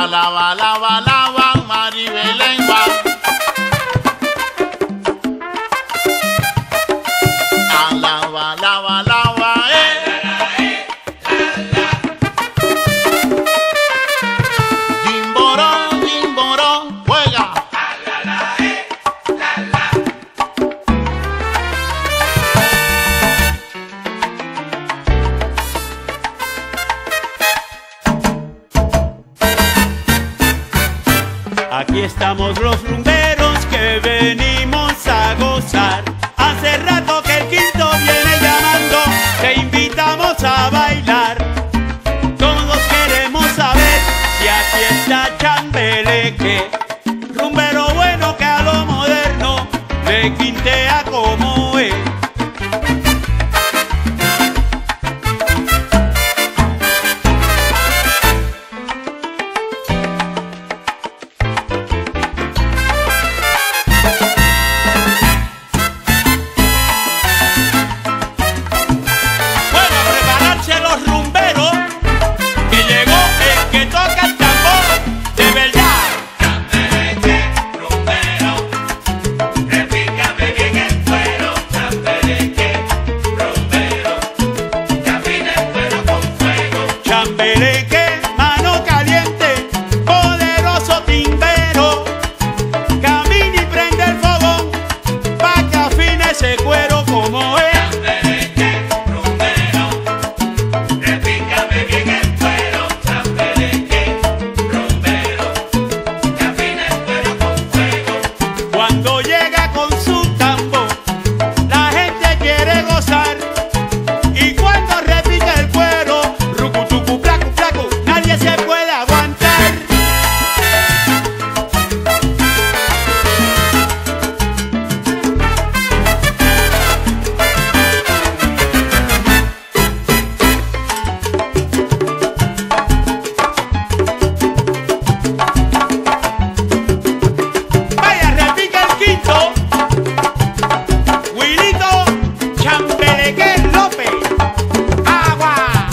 Alaba, alaba, alaba, Maribelén va. Alaba, alaba, alaba, Jimboró, jimboró, juega. Aquí estamos los rumberos que venimos a gozar. Hace rato que el quinto viene llamando, te invitamos a bailar. Todos queremos saber si aquí está Chambeleque, rumbero bueno que a lo moderno le quintea como es. Chambeleque, mano caliente, poderoso timbero, camina y prende el fogón, pa' que afine ese cuero como es. Chambeleque, rumbero, repícame bien el cuero. Chambeleque, rumbero, que afine el cuero con fuego. Cuando llega con su tambor, la gente quiere gozar, y cuando repica el cuero, rucutucu, flaco, flaco, nadie se puede aguantar. Vaya, repica el quinto, Wilito Chambeleque López. ¡Agua!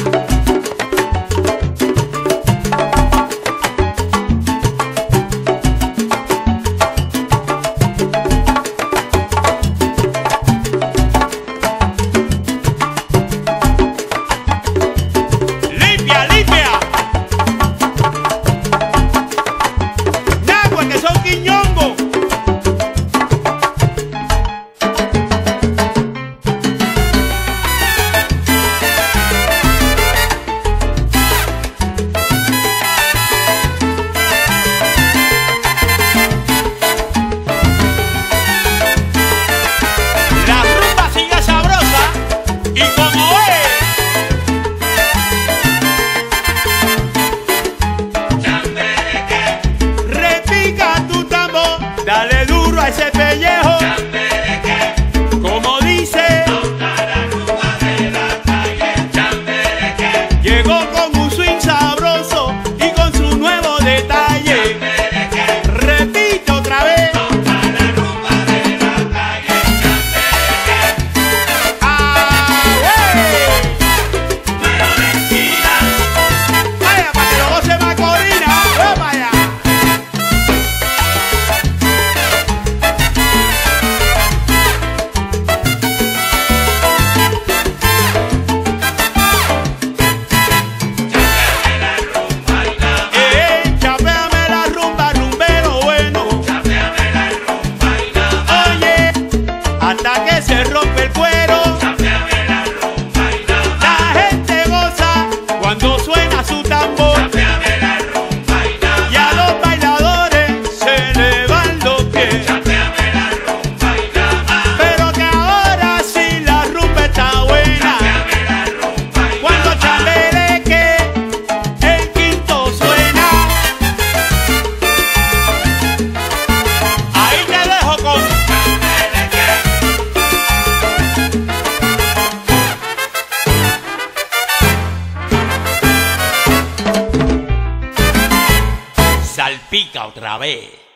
¡Limpia, limpia! ¡Nagua, que son quiñongos! La rumba sigue sabrosa y como es. Chambeleque, Repica tu tambor, dale duro a ese pellejo, chambeleque, como dice, toca la rumba de la calle. Chambeleque, llegó con un swing sabroso y con su nuevo detalle. chambeleque, Repite otra vez. toca la rumba de la calle. Chambeleque, ¡Ah, güey! número de esquina. Vaya, para que lo goce Macorina. ¡Vamos allá! Chapéame la rumba, rumbero bueno. Chambeleque, la rumba y nada. Oye, hasta que se rompe el cuero. Chambeleque, la rumba y nada. La gente goza cuando suena su tambor. Chambeleque, la rumba y nada. Y a los bailadores se le van los pies. Chambeleque, la rumba y nada. Pero que ahora sí la rumba está buena. Chambeleque, la rumba y Cuando nada. Chambeleque el quinto suena. Ahí te dejo con salpica otra vez.